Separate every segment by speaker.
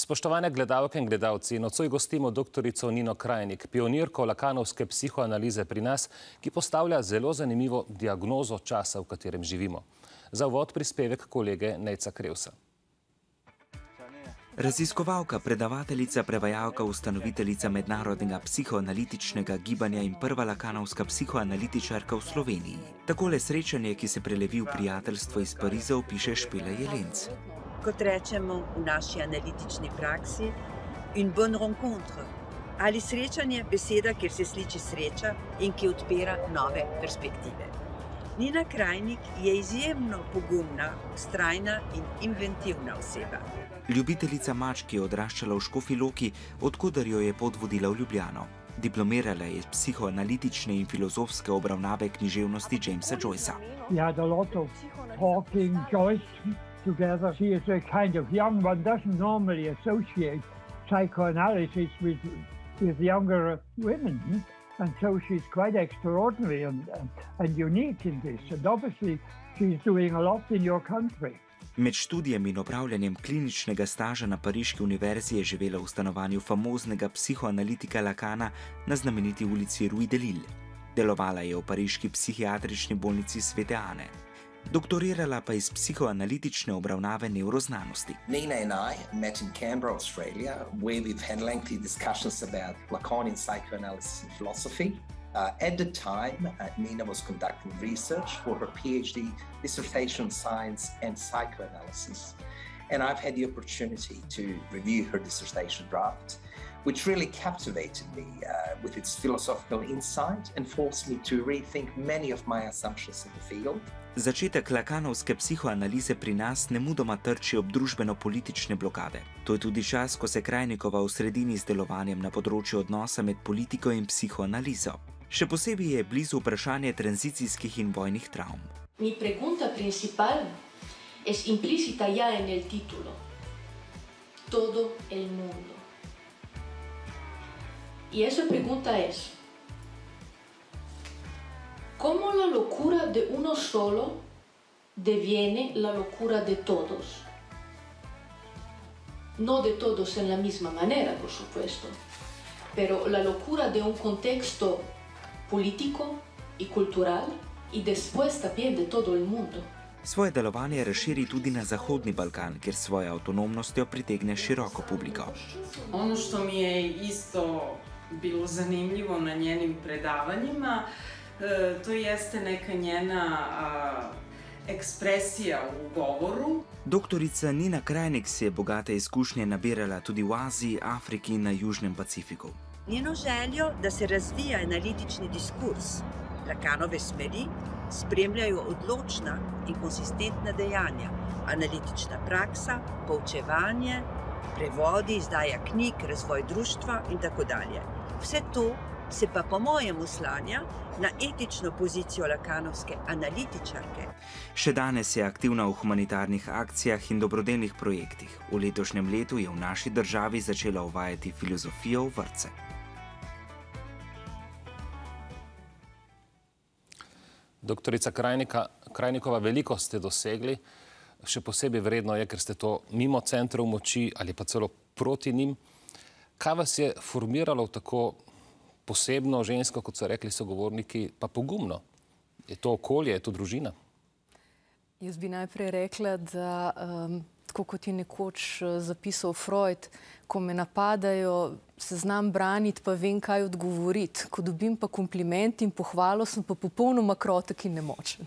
Speaker 1: Spoštovane gledalke in gledalci, nocoj gostimo doktorico Nino Krajnik, pionirko lakanovske psihoanalize pri nas, ki postavlja zelo zanimivo diagnozo časa, v katerem živimo. Za uvod prispevek kolege Nejca Krevsa.
Speaker 2: Raziskovalka, predavateljica, prevajalka, ustanoviteljica mednarodnega psihoanalitičnega gibanja in prva lakanovska psihoanalitičarka v Sloveniji. Takole srečanje, ki se prelevi v prijateljstvo iz Pariza, opiše Špela Jelenc.
Speaker 3: Kot rečemo v naši analitični praksi, une bonne rencontre. Ali srečanje, beseda, kjer se sliči sreča in ki odpira nove perspektive. Nina Krajnik je izjemno pogumna, vztrajna in inventivna oseba.
Speaker 2: Ljubiteljica mačk je odraščala v Škofji Loki, odkuder jo je pot vodila v Ljubljano. Diplomirala je iz psihoanalitične in filozofske obravnave književnosti Jamesa Joycea.
Speaker 4: We had a lot of talking, Joyce together. She is a kind of young one, doesn't normally associate psychoanalysis with younger women. And so she's quite extraordinary and unique in this. And obviously she's doing a lot in your country.
Speaker 2: Med študijem in opravljanjem kliničnega staža na Pariški univerzi je živela v stanovanju famoznega psihoanalitika Lacana na znameniti ulici Rue de Lille. Delovala je v pariški psihiatrični bolnici Svete Ane. Doktorirala pa iz psihoanalitične obravnave nevroznanosti.
Speaker 5: Nina and I met in Canberra, Australia, where we've had lengthy discussions about Lacanian psychoanalysis and philosophy. At the time, Nina was conducting research for her PhD dissertation on science and psychoanalysis. And I've had the opportunity to review her dissertation draft, which really captivated me with its philosophical insight and forced me to rethink many of my assumptions in the field.
Speaker 2: Začetek lakanovske psihoanalize pri nas nemudoma trči ob družbeno-politične blokade. To je tudi čas, ko se Krajnikova v sredini z delovanjem na področju odnosa med politiko in psihoanalizo. Še posebej je blizu vprašanje tranzicijskih in vojnih travm.
Speaker 6: Mi pregunta principal es implícita ya en el título. Todo el mundo. Y esa pregunta es: ¿cómo la locura de uno solo deviene la locura de todos? No de todos en la misma manera, por supuesto, pero la locura de un contexto político y cultural y después también de todo el mundo.
Speaker 2: Svoje delovanje razširi tudi na Zahodni Balkan, kjer s svojo avtonomnostjo pritegne široko publiko.
Speaker 7: Ono što mi je isto bilo zanimljivo na njenim predavanjima, to jeste neka njena ekspresija v govoru.
Speaker 2: Doktorica Nina Krajnik si je bogate izkušnje nabirala tudi v Aziji, Afriki in na Južnem Pacifiku.
Speaker 3: Njeno željo, da se razvija analitični diskurs, Lacanove smeri spremljajo odločna in konsistentna dejanja, analitična praksa, poučevanje, prevodi, izdaja knjig, razvoj društva in tako dalje. Vse to se pa po mojem uslanja na etično pozicijo lakanovske analitičarke.
Speaker 2: Še danes je aktivna v humanitarnih akcijah in dobrodelnih projektih. V letošnjem letu je v naši državi začela uvajati filozofijo v vrtce.
Speaker 1: Doktorica Krajnikova, veliko ste dosegli, še posebej vredno je, ker ste to mimo centrov moči ali pa celo proti njim. Kaj vas je formiralo v tako posebno žensko, kot so rekli sogovorniki, pa pogumno? Je to okolje, je to družina?
Speaker 8: Jaz bi najprej rekla, da tako kot je nekoč zapisal Freud, ko me napadajo, se znam braniti, pa vem, kaj odgovoriti. Ko dobim pa kompliment in pohvalo, sem pa popolnoma krotek in nemočen.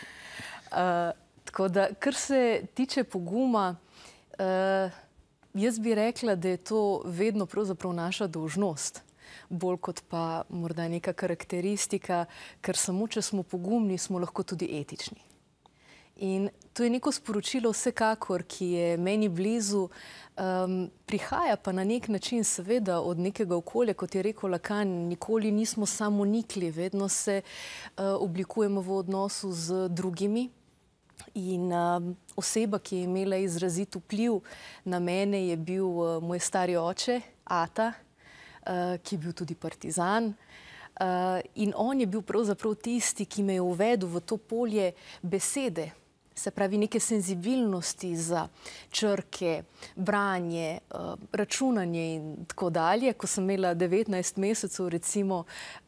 Speaker 8: Tako da, kar se tiče poguma, jaz bi rekla, da je to vedno pravzaprav naša dolžnost. Bolj kot pa morda neka karakteristika, ker samo, če smo pogumni, smo lahko tudi etični. In to je neko sporočilo vsekakor, ki je meni blizu, prihaja pa na nek način seveda od nekega okolja, kot je rekel Lacan, nikoli nismo samo nikli, vedno se oblikujemo v odnosu z drugimi. In oseba, ki je imela izrazit vpliv na mene, je bil moj stari oče, ata, ki je bil tudi partizan. In on je bil pravzaprav tisti, ki me je uvedel v to polje besede, se pravi neke senzibilnosti za črke, branje, računanje in tako dalje. Ko sem imela 19 mesecev, recimo,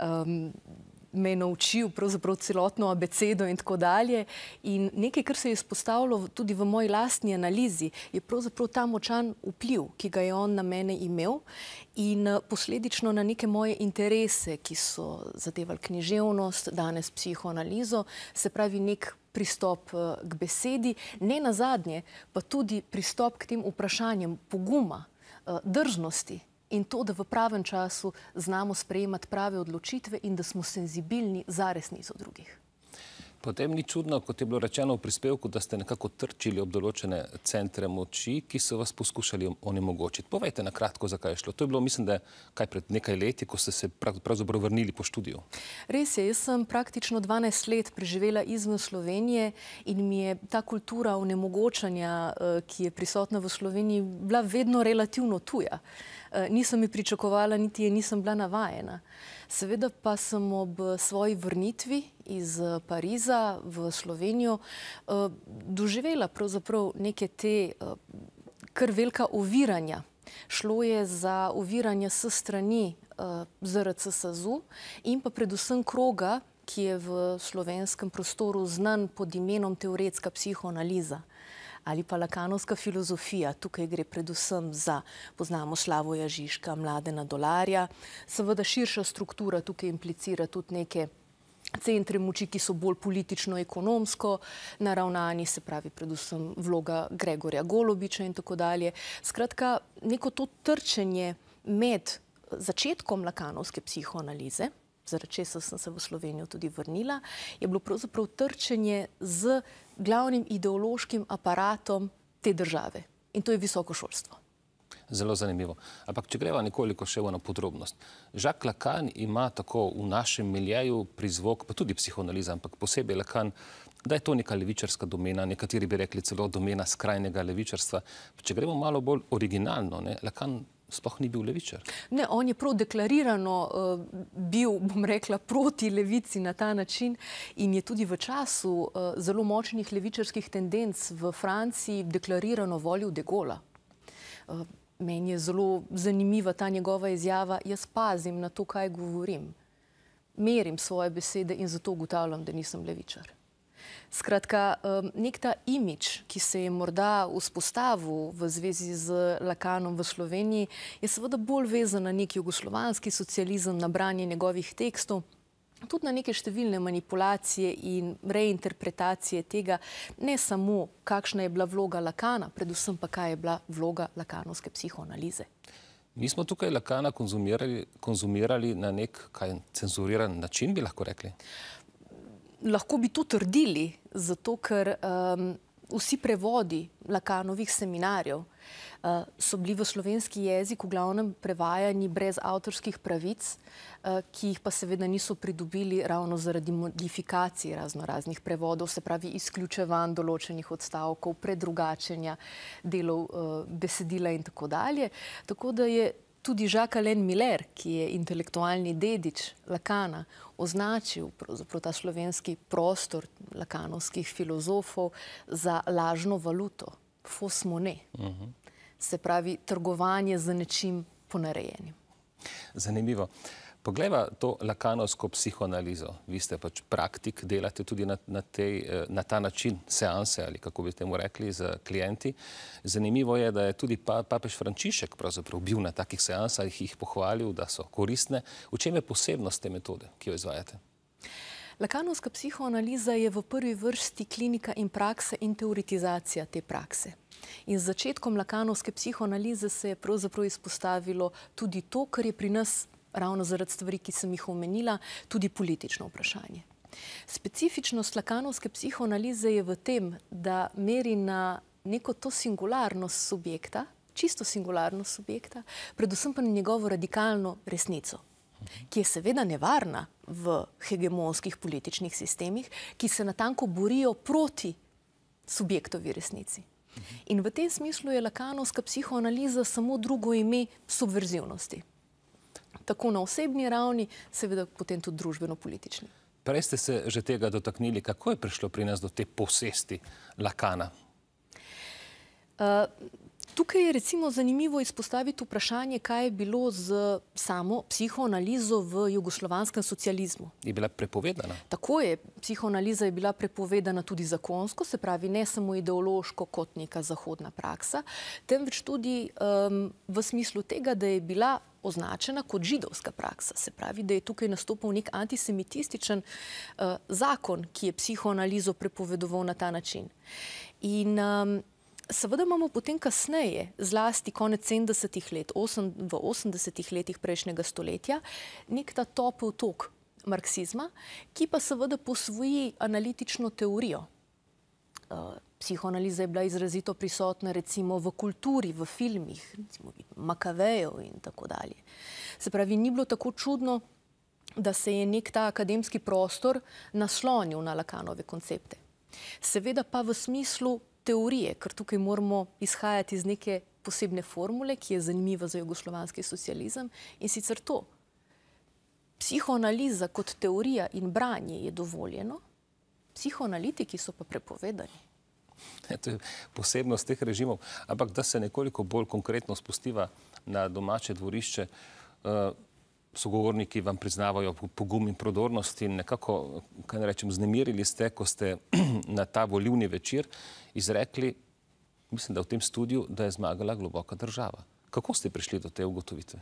Speaker 8: me je naučil pravzaprav celotno abecedo in tako dalje. In nekaj, kar se je izpostavilo tudi v moji lastni analizi, je pravzaprav ta močan vpliv, ki ga je on na mene imel in posledično na neke moje interese, ki so zadevali književnost, danes psihoanalizo, se pravi nek pristop k besedi, ne nazadnje pa tudi pristop k tem vprašanjem poguma, drznosti, in to, da v pravem času znamo sprejemati prave odločitve in da smo senzibilni za resnico drugih.
Speaker 1: Potem ni čudno, kot je bilo rečeno v prispevku, da ste nekako trčili ob določene centre moči, ki so vas poskušali onemogočiti. Povejte na kratko, zakaj je šlo. To je bilo, mislim, da kaj pred nekaj leti, ko ste se pravzaprav vrnili po študiju.
Speaker 8: Res je, jaz sem praktično 12 let preživela izven Slovenije in mi je ta kultura onemogočanja, ki je prisotna v Sloveniji, bila vedno relativno tuja. Nisem ji pričakovala, niti je nisem bila navajena. Seveda pa sem ob svoji vrnitvi iz Pariza v Slovenijo doživela pravzaprav neke te kar velika oviranja. Šlo je za oviranja s strani ZRC SAZU in pa predvsem kroga, ki je v slovenskem prostoru znan pod imenom teoretska psihoanaliza ali pa lakanovska filozofija. Tukaj gre predvsem za, poznamo Slavoja Žižka, Mladena Dolarja. Seveda širša struktura tukaj implicira tudi neke centre moči, ki so bolj politično-ekonomsko naravnani, se pravi predvsem vloga Gregorja Golobiča in tako dalje. Skratka, neko to trčenje med začetkom lakanovske psihoanalize, zaradi česa sem se v Slovenijo tudi vrnila, je bilo pravzaprav trčenje z glavnim ideološkim aparatom te države. In to je visoko šolstvo.
Speaker 1: Zelo zanimivo. Ampak če greva nekoliko še na podrobnost. Jacques Lacan ima tako v našem miljeju prizvok, pa tudi psihoanaliza, ampak posebej Lacan, da je to neka levičarska domena, nekateri bi rekli celo domena skrajnega levičarstva. Če gremo malo bolj originalno, Lacan sploh ni bil levičar.
Speaker 8: Ne, on je prav deklarirano bil, bom rekla, proti levici na ta način in je tudi v času zelo močnih levičarskih tendenc v Franciji deklarirano volil de Gaula. Meni je zelo zanimiva ta njegova izjava, jaz pazim na to, kaj govorim. Merim svoje besede in zato ugotavljam, da nisem levičar. Skratka, nek ta imidž, ki se je morda vzpostavil v zvezi z Lacanom v Sloveniji, je seveda bolj vezan na nek jugoslovanski socializem, na branje njegovih tekstov, tudi na neke številne manipulacije in reinterpretacije tega, ne samo kakšna je bila vloga Lacana, predvsem pa kaj je bila vloga lakanovske psihoanalize.
Speaker 1: Mi smo tukaj Lacana konzumirali na nek cenzuriran način, bi lahko rekli?
Speaker 8: Lahko bi to trdili, zato ker vsi prevodi Lacanovih seminarjev so bili v slovenski jezik v glavnem prevajani brez avtorskih pravic, ki jih pa seveda niso pridobili ravno zaradi modifikacij raznoraznih prevodov, se pravi izključevanj določenih odstavkov, predrugačenja delov besedila in tako dalje. Tako da je tudi Jacques-Alain Miller, ki je intelektualni dedič Lacana, označil pravzaprav ta slovenski prostor lakanovskih filozofov za lažno valuto, fausse monnaie. Se pravi, trgovanje z nečim ponarejenim.
Speaker 1: Zanimivo. Poglejva to lakanovsko psihoanalizo. Vi ste pač praktik, delate tudi na ta način seanse, ali kako bi temu rekli, z klienti. Zanimivo je, da je tudi papež Frančišek pravzaprav bil na takih seansah, jih pohvalil, da so koristne. V čem je posebnost te metode, ki jo izvajate?
Speaker 8: Lakanovska psihoanaliza je v prvi vrsti klinika in praksa in teoretizacija te prakse. In z začetkom lakanovske psihoanalize se je pravzaprav izpostavilo tudi to, kar je pri nas, ravno zaradi stvari, ki sem jih omenila, tudi politično vprašanje. Specifičnost lakanovske psihoanalize je v tem, da meri na neko to singularnost subjekta, čisto singularnost subjekta, predvsem pa na njegovo radikalno resnico, ki je seveda nevarna v hegemonskih političnih sistemih, ki se natanko borijo proti subjektovi resnici. In v tem smislu je lakanovska psihoanaliza samo drugo ime subverzivnosti. Tako na osebni ravni, seveda potem tudi družbeno-politični.
Speaker 1: Prej ste se že tega dotaknili. Kako je prišlo pri nas do te posesti Lacana?
Speaker 8: Tukaj je recimo zanimivo izpostaviti vprašanje, kaj je bilo z samo psihoanalizo v jugoslovanskem socializmu.
Speaker 1: Je bila prepovedana?
Speaker 8: Tako je. Psihoanaliza je bila prepovedana tudi zakonsko, se pravi ne samo ideološko kot neka zahodna praksa, temveč tudi v smislu tega, da je bila označena kot židovska praksa. Se pravi, da je tukaj nastopil nek antisemitističen zakon, ki je psihoanalizo prepovedoval na ta način. In seveda imamo potem kasneje, zlasti konec 70-ih let, v 80-ih letih prejšnjega stoletja, nek ta topel tok marksizma, ki pa seveda posvoji analitično teorijo. Psihoanaliza je bila izrazito prisotna recimo v kulturi, v filmih, recimo Makavejev in tako dalje. Se pravi, ni bilo tako čudno, da se je nek ta akademski prostor naslonil na Lacanove koncepte. Seveda pa v smislu teorije, ker tukaj moramo izhajati iz neke posebne formule, ki je zanimiva za jugoslovanski socializem, in sicer to. Psihoanaliza kot teorija in branje je dovoljeno, psihoanalitiki so pa prepovedani.
Speaker 1: To je posebnost teh režimov. Ampak da se nekoliko bolj konkretno spustiva na domače dvorišče, sogovorniki vam priznavajo pogum in prodornost in nekako, kaj ne rečem, znemirili ste, ko ste na ta volilni večer izrekli, mislim, da v tem studiu, da je zmagala globoka država. Kako ste prišli do te ugotovitve?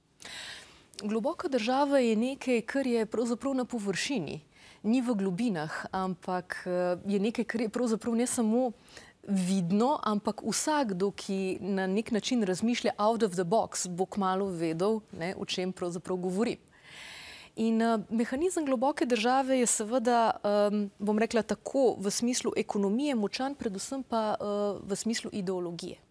Speaker 8: Globoka država je nekaj, kar je pravzaprav na površini. Ni v globinah, ampak je nekaj, kar je pravzaprav ne samo vidno, ampak vsakdo, ki na nek način razmišlja out of the box, bo kmalu vedel, o čem pravzaprav govorim. In mehanizem globoke države je seveda, bom rekla tako, v smislu ekonomije močan, predvsem pa v smislu ideologije.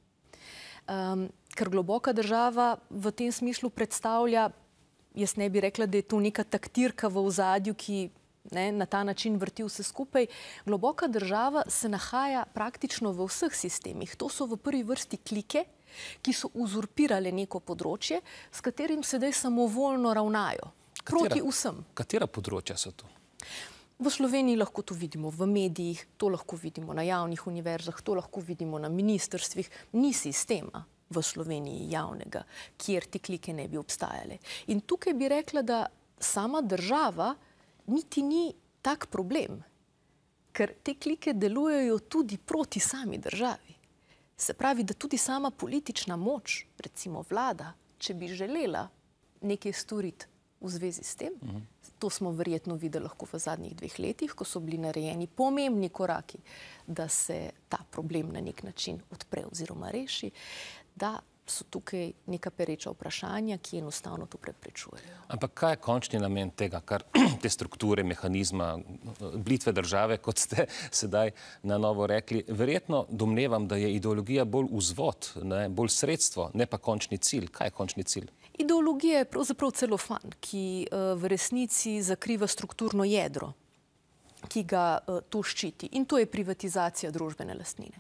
Speaker 8: Ker globoka država v tem smislu predstavlja, jaz ne bi rekla, da je to neka taktirka v ozadju, ki na ta način vrti vse skupaj. Globoka država se nahaja praktično v vseh sistemih. To so v prvi vrsti klike, ki so uzurpirale neko področje, s katerim sedaj samovoljno ravnajo. Proti vsem.
Speaker 1: Katera področja so to?
Speaker 8: V Sloveniji lahko to vidimo v medijih, to lahko vidimo na javnih univerzah, to lahko vidimo na ministrstvih. Ni sistema v Sloveniji javnega, kjer te klike ne bi obstajale. In tukaj bi rekla, da sama država niti ni tak problem, ker te klike delujejo tudi proti sami državi. Se pravi, da tudi sama politična moč, recimo vlada, če bi želela nekaj storiti v zvezi s tem, to smo verjetno videli lahko v zadnjih 2 letih, ko so bili narejeni pomembni koraki, da se ta problem na nek način odpre oziroma reši, da so tukaj neka pereča vprašanja, ki enostavno to preprečujejo.
Speaker 1: Ampak kaj je končni namen tega, kar te strukture, mehanizma, blitve države, kot ste sedaj na novo rekli? Verjetno domnevam, da je ideologija bolj vzvod, bolj sredstvo, ne pa končni cilj. Kaj je končni cilj?
Speaker 8: Ideologija je pravzaprav celofan, ki v resnici zakriva strukturno jedro, ki ga to ščiti. In to je privatizacija družbene lastnine,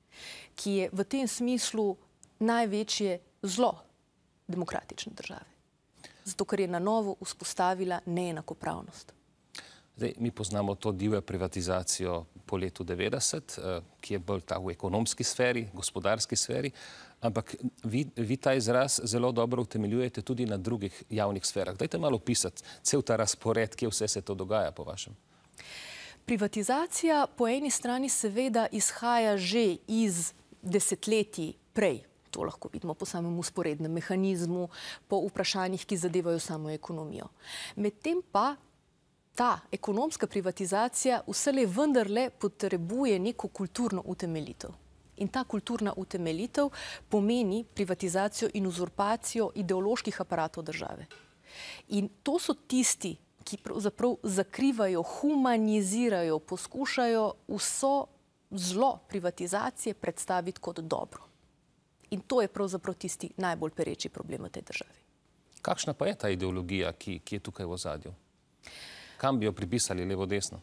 Speaker 8: ki je v tem smislu največje zlo demokratične države. Zato, ker je na novo vzpostavila neenakopravnost.
Speaker 1: Zdaj, mi poznamo to divjo privatizacijo po letu 90, ki je bolj ta v ekonomski sferi, gospodarski sferi, ampak vi ta izraz zelo dobro utemeljujete tudi na drugih javnih sferah. Dajte malo opisati cel ta razpored, kje vse se to dogaja po vašem.
Speaker 8: Privatizacija po eni strani seveda izhaja že iz desetletij prej. To lahko vidimo po samem vzporednem mehanizmu, po vprašanjih, ki zadevajo samo ekonomijo. Medtem pa ta ekonomska privatizacija vselej vendarle potrebuje neko kulturno utemeljitev. In ta kulturna utemeljitev pomeni privatizacijo in uzurpacijo ideoloških aparatov države. In to so tisti, ki pravzaprav zakrivajo, humanizirajo, poskušajo vso zlo privatizacije predstaviti kot dobro. In to je pravzaprav tisti najbolj pereči problem v tej državi.
Speaker 1: Kakšna pa je ta ideologija, ki je tukaj v ozadju? Kam bi jo pripisali, levo-desno?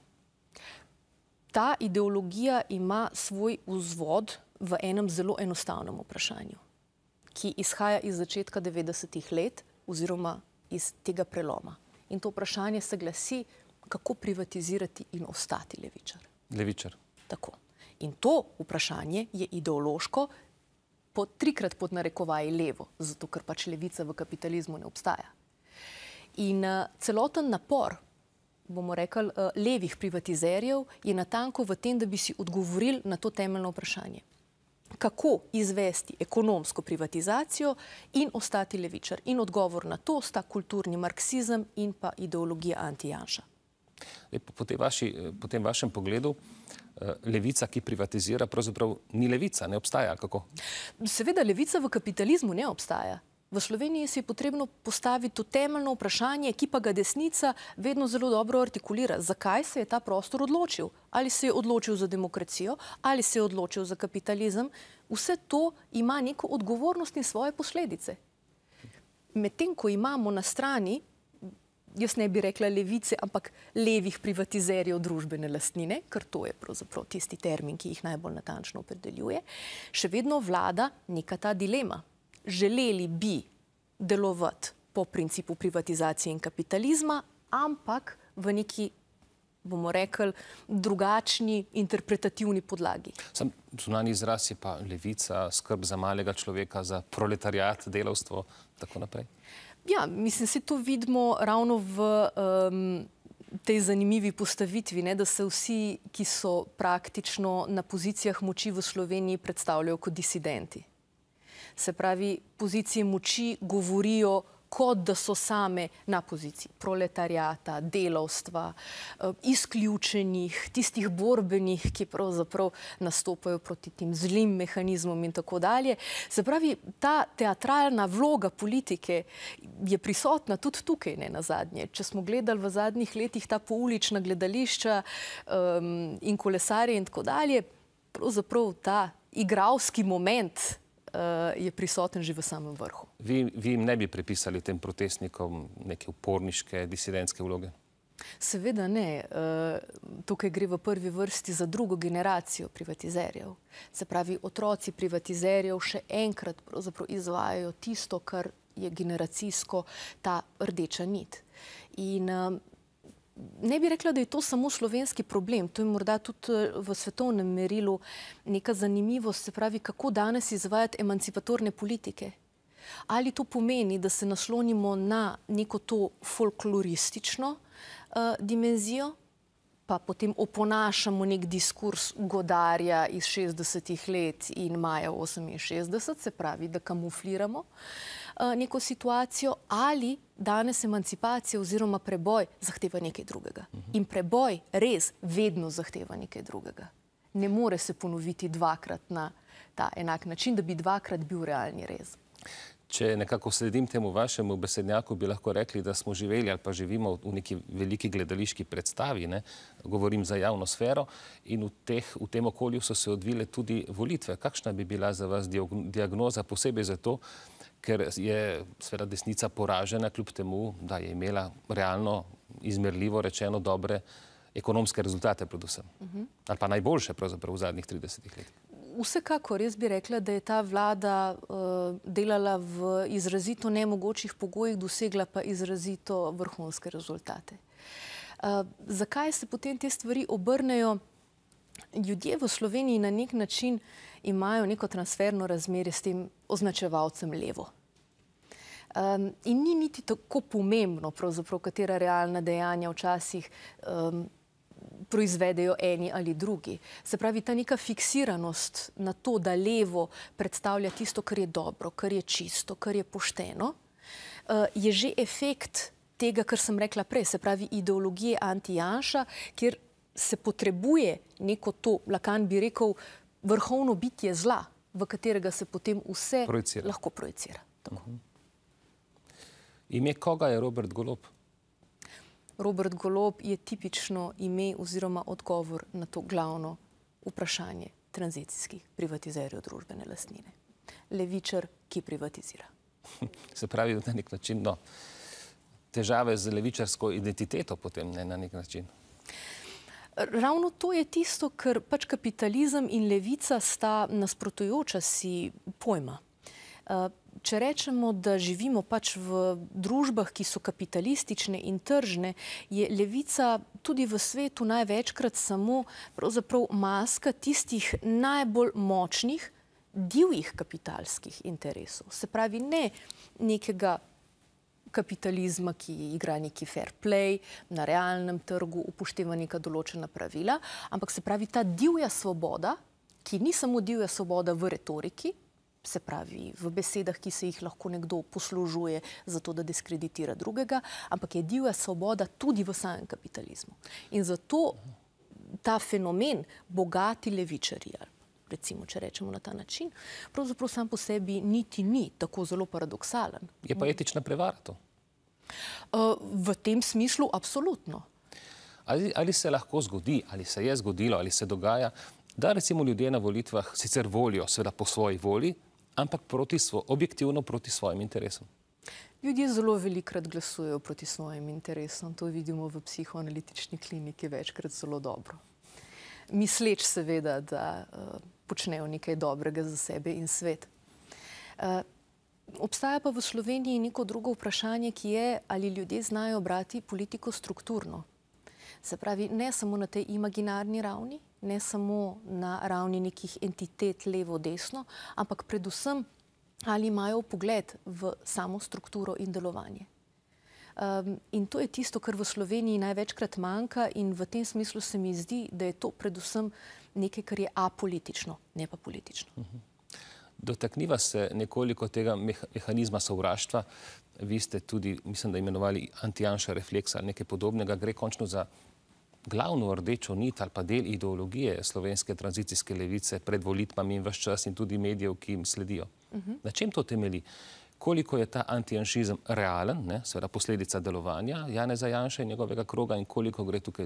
Speaker 8: Ta ideologija ima svoj vzvod v enem zelo enostavnem vprašanju, ki izhaja iz začetka 90-ih let oziroma iz tega preloma. In to vprašanje se glasi, kako privatizirati in ostati levičar.
Speaker 1: Levičar.
Speaker 8: Tako. In to vprašanje je ideološko trikrat pod narekovaji levo, zato ker pač levica v kapitalizmu ne obstaja. In celoten napor, bomo rekli, levih privatizerjev je natanko v tem, da bi si odgovorili na to temeljno vprašanje. Kako izvesti ekonomsko privatizacijo in ostati levičar? In odgovor na to sta kulturni marksizem in pa ideologija anti-Janša.
Speaker 1: Po tem vašem pogledu levica, ki privatizira, pravzaprav ni levica, ne obstaja, kako?
Speaker 8: Seveda levica v kapitalizmu ne obstaja. V Sloveniji si je potrebno postaviti to temeljno vprašanje, ki pa ga desnica vedno zelo dobro artikulira. Zakaj se je ta prostor odločil? Ali se je odločil za demokracijo, ali se je odločil za kapitalizem? Vse to ima neko odgovornost in svoje posledice. Medtem, ko imamo na strani, jaz ne bi rekla levice, ampak levih privatizerjev družbene lastnine, ker to je pravzaprav tisti termin, ki jih najbolj natančno opredeljuje, še vedno vlada neka ta dilema. Želeli bi delovati po principu privatizacije in kapitalizma, ampak v neki, bomo rekli, drugačni interpretativni podlagi.
Speaker 1: Sam zunanji izraz je pa levica, skrb za malega človeka, za proletariat, delavstvo, tako naprej.
Speaker 8: Ja, mislim, se to vidimo ravno v tej zanimivi postavitvi, da se vsi, ki so praktično na pozicijah moči v Sloveniji, predstavljajo kot disidenti. Se pravi, pozicije moči govorijo, kot da so same na poziciji proletariata, delavstva, izključenih, tistih borbenih, ki pravzaprav nastopajo proti tem zlim mehanizmom in tako dalje. Se pravi, ta teatralna vloga politike je prisotna tudi tukaj, ne nazadnje. Če smo gledali v zadnjih letih ta poulična gledališča in kolesarje in tako dalje, pravzaprav ta igralski moment je prisoten že v samem vrhu.
Speaker 1: Vi jim ne bi pripisali tem protestnikom neke uporniške, disidentske vloge?
Speaker 8: Seveda ne. Tukaj gre v prvi vrsti za drugo generacijo privatizerjev. Se pravi, otroci privatizerjev še enkrat pravzaprav izvajajo tisto, kar je generacijsko ta rdeča nit. In ne bi rekla, da je to samo slovenski problem. To je morda tudi v svetovnem merilu neka zanimivost, se pravi, kako danes izvajati emancipatorne politike. Ali to pomeni, da se naslonimo na neko to folkloristično dimenzijo, pa potem oponašamo nek diskurs Godarja iz 60-ih let in maja 68, se pravi, da kamufliramo neko situacijo, ali danes emancipacija oziroma preboj zahteva nekaj drugega. In preboj res vedno zahteva nekaj drugega. Ne more se ponoviti dvakrat na ta enak način, da bi dvakrat bil realni rez.
Speaker 1: Če nekako sledim temu vašemu besednjaku, bi lahko rekli, da smo živeli ali pa živimo v neki veliki gledališki predstavi, govorim za javno sfero, in v tem okolju so se odvile tudi volitve. Kakšna bi bila za vas diagnoza, posebej zato, ker je seveda desnica poražena, kljub temu, da je imela realno, izmerljivo rečeno, dobre ekonomske rezultate predvsem. Ali pa najboljše pravzaprav v zadnjih 30 letih.
Speaker 8: Vsekakor, jaz bi rekla, da je ta vlada delala v izrazito nemogočih pogojih, dosegla pa izrazito vrhunske rezultate. Zakaj se potem te stvari obrnejo? Ljudje v Sloveniji na nek način imajo neko transferno razmerje s tem označevalcem levo. In ni niti tako pomembno, pravzaprav, katera realna dejanja včasih proizvedejo eni ali drugi. Se pravi, ta neka fiksiranost na to, da levo predstavlja tisto, kar je dobro, kar je čisto, kar je pošteno, je že efekt tega, kar sem rekla prej, se pravi ideologije anti-Janša, kjer se potrebuje neko to, Lacan bi rekel, vrhovno bitje zla, v katerega se potem vse lahko projicira.
Speaker 1: Ime koga je Robert Golob?
Speaker 8: Robert Golob je tipično ime oziroma odgovor na to glavno vprašanje tranzicijskih privatizerjev družbene lastnine. Levičar, ki privatizira.
Speaker 1: Se pravi, na nek način, težave z levičarsko identiteto potem, ne na nek način.
Speaker 8: Ravno to je tisto, ker pač kapitalizem in levica sta nasprotujoča si pojma. Če rečemo, da živimo pač v družbah, ki so kapitalistične in tržne, je levica tudi v svetu največkrat samo pravzaprav maska tistih najbolj močnih, divjih kapitalskih interesov. Se pravi, ne nekega kapitalizma, ki igra neki fair play, na realnem trgu upošteva neka določena pravila, ampak se pravi ta divja svoboda, ki ni samo divja svoboda v retoriki, se pravi v besedah, ki se jih lahko nekdo poslužuje za to, da diskreditira drugega, ampak je divja svoboda tudi v samem kapitalizmu. In zato ta fenomen bogati levičarji, recimo, če rečemo na ta način, pravzaprav sam po sebi niti ni tako zelo paradoksalen.
Speaker 1: Je pa etična prevara to?
Speaker 8: V tem smislu absolutno.
Speaker 1: Ali se lahko zgodi, ali se je zgodilo, ali se dogaja, da recimo ljudje na volitvah sicer volijo seveda po svoji volji, ampak objektivno proti svojim interesom?
Speaker 8: Ljudje zelo velikokrat glasujejo proti svojim interesom. To vidimo v psihoanalitični kliniki večkrat zelo dobro. Misleč seveda, da počnejo nekaj dobrega za sebe in svet. Obstaja pa v Sloveniji neko drugo vprašanje, ki je, ali ljudje znajo brati politiko strukturno. Se pravi, ne samo na tej imaginarni ravni, ne samo na ravni nekih entitet levo-desno, ampak predvsem, ali imajo vpogled v samo strukturo in delovanje. In to je tisto, kar v Sloveniji največkrat manjka in v tem smislu se mi zdi, da je to predvsem nekaj, kar je apolitično, ne pa politično.
Speaker 1: Dotakniva se nekoliko tega mehanizma sovraštva. Vi ste tudi, mislim, da imenovali anti-Janša refleks ali nekaj podobnega. Gre končno za glavno rdečo nit ali pa del ideologije slovenske tranzicijske levice pred volitvami in ves čas in tudi medijev, ki jim sledijo. Na čem to temelji? Koliko je ta antijanšizem realen, seveda posledica delovanja Janeza Janše in njegovega kroga, in koliko gre tukaj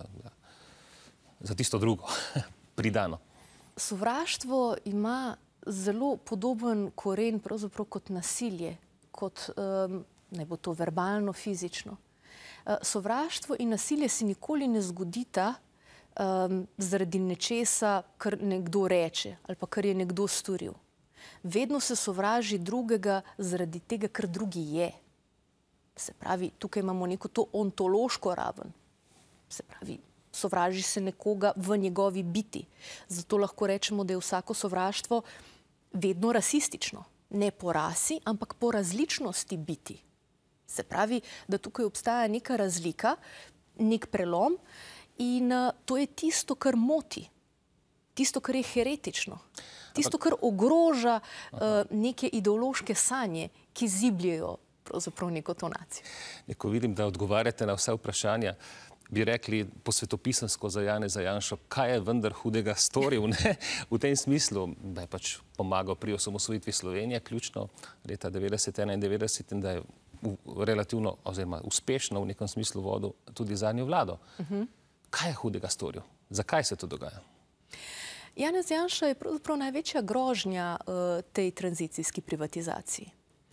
Speaker 1: za tisto drugo, pridano?
Speaker 8: Sovraštvo ima zelo podoben koren pravzaprav kot nasilje, kot naj bo to verbalno, fizično. Sovraštvo in nasilje se nikoli ne zgodita zaradi nečesa, kar nekdo reče ali pa kar je nekdo storil. Vedno se sovraži drugega zaradi tega, kar drugi je. Se pravi, tukaj imamo neko to ontološko raven. Se pravi, sovraži se nekoga v njegovi biti. Zato lahko rečemo, da je vsako sovraštvo vedno rasistično. Ne po rasi, ampak po različnosti biti. Se pravi, da tukaj obstaja neka razlika, nek prelom in to je tisto, kar moti. Tisto, kar je heretično. Tisto, kar ogroža neke ideološke sanje, ki zibljajo pravzaprav neko to nacijo.
Speaker 1: Ko vidim, da odgovarjate na vse vprašanja, bi rekli po svetopisansko za Janeza Janšo, kaj je vendar hudega storil, v tem smislu, da je pač pomagal pri osamosvojitvi Slovenije, ključno leta 1991 in da je relativno oziroma uspešno v nekem smislu vodil tudi zadnjo vlado. Kaj je hudega storil? Zakaj se to dogaja?
Speaker 8: Janez Janša je pravzaprav največja grožnja tej tranzicijski privatizaciji.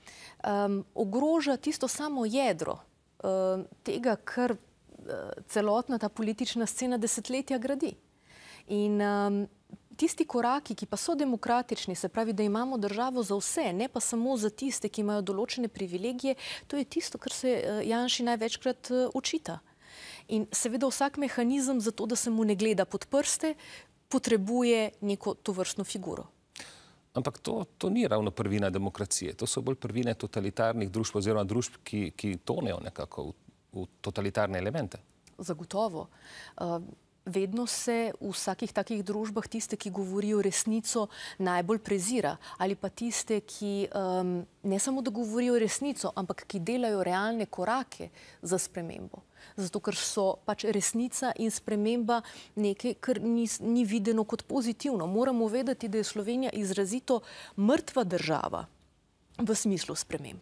Speaker 8: Ogroža tisto samo jedro tega, kar celotna ta politična scena desetletja gradi. In tisti koraki, ki pa so demokratični, se pravi, da imamo državo za vse, ne pa samo za tiste, ki imajo določene privilegije, to je tisto, kar se Janši največkrat očita. In seveda vsak mehanizem za to, da se mu ne gleda pod prste, potrebuje neko tovrstno figuro.
Speaker 1: Ampak to ni ravno prvina demokracije. To so bolj prvine totalitarnih družb oziroma družb, ki tonejo nekako v totalitarne elemente.
Speaker 8: Zagotovo. Vedno se v vsakih takih družbah tiste, ki govorijo resnico, najbolj prezira. Ali pa tiste, ki ne samo da govorijo resnico, ampak ki delajo realne korake za spremembo. Zato, ker so pač resnica in sprememba nekaj, kar ni videno kot pozitivno. Moramo vedeti, da je Slovenija izrazito mrtva država v smislu sprememb.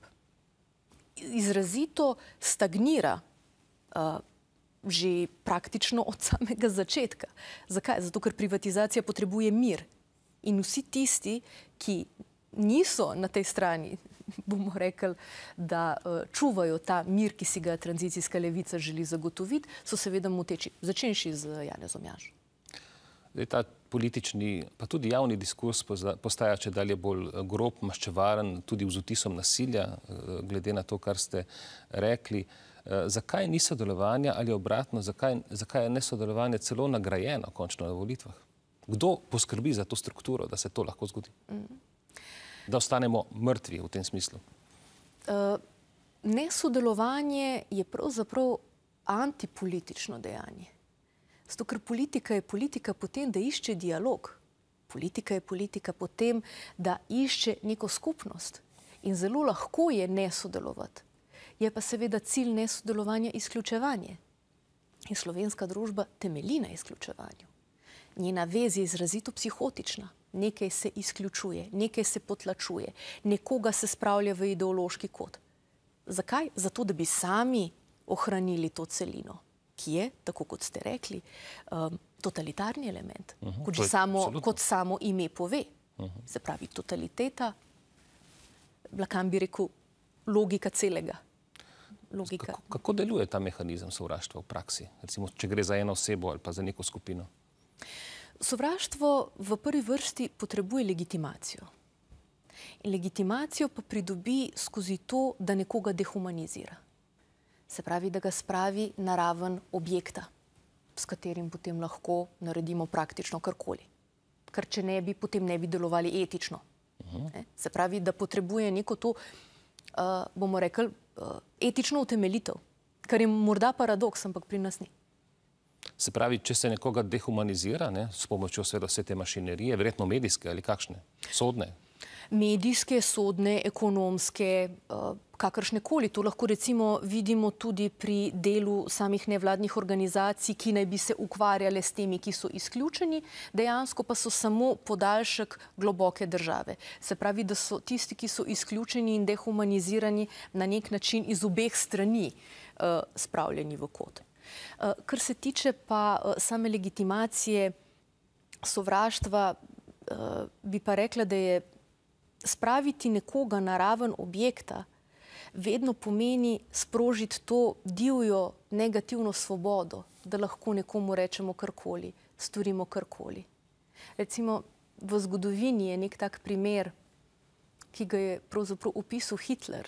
Speaker 8: Izrazito stagnira že praktično od samega začetka. Zakaj? Zato, ker privatizacija potrebuje mir. In vsi tisti, ki niso na tej strani, bomo rekli, da čuvajo ta mir, ki si ga tranzicijska levica želi zagotoviti, so seveda moteči, začenši z Janezom Janšo.
Speaker 1: Ta politični, pa tudi javni diskurs postaja čedalje bolj grob, maščevaren, tudi z vtisom nasilja, glede na to, kar ste rekli. Zakaj ni sodelovanja ali obratno, zakaj je nesodelovanje celo nagrajeno končno na volitvah? Kdo poskrbi za to strukturo, da se to lahko zgodi? Da ostanemo mrtvi v tem smislu?
Speaker 8: Nesodelovanje je pravzaprav antipolitično dejanje. Zato, ker politika je politika potem, da išče dialog. Politika je politika potem, da išče neko skupnost. In zelo lahko je nesodelovati. Je pa seveda cilj nesodelovanja izključevanje. In slovenska družba temelji na izključevanju. Njena vez je izrazito psihotična. Nekaj se izključuje, nekaj se potlačuje, nekoga se spravlja v ideološki kot. Zakaj? Zato, da bi sami ohranili to celino, ki je, tako kot ste rekli, totalitarni element, kot samo ime pove. Se pravi, totaliteta, Lacan bi rekel, logika celega.
Speaker 1: Kako deluje ta mehanizem sovraštva v praksi? Recimo, če gre za eno osebo ali pa za neko skupino?
Speaker 8: Sovraštvo v prvi vrsti potrebuje legitimacijo. In legitimacijo pa pridobi skozi to, da nekoga dehumanizira. Se pravi, da ga spravi na raven objekta, s katerim potem lahko naredimo praktično karkoli. Ker če ne bi, potem ne bi delovali etično. Se pravi, da potrebuje neko to, bomo rekli, etično utemeljitev, kar je morda paradoks, ampak pri nas ni.
Speaker 1: Se pravi, če se nekoga dehumanizira, s pomočjo seveda vse te mašinerije, verjetno medijske ali kakšne, sodne?
Speaker 8: Medijske, sodne, ekonomske, kakršnekoli. To lahko recimo vidimo tudi pri delu samih nevladnih organizacij, ki naj bi se ukvarjale s temi, ki so izključeni, dejansko pa so samo podaljšek globoke države. Se pravi, da so tisti, ki so izključeni in dehumanizirani, na nek način iz obeh strani spravljeni v kot. Kar se tiče pa same legitimacije sovraštva, bi pa rekla, da je spraviti nekoga na raven objekta vedno pomeni sprožiti to divjo negativno svobodo, da lahko nekomu rečemo karkoli, storimo karkoli. Recimo v zgodovini je nek tak primer, ki ga je pravzaprav opisal Hitler,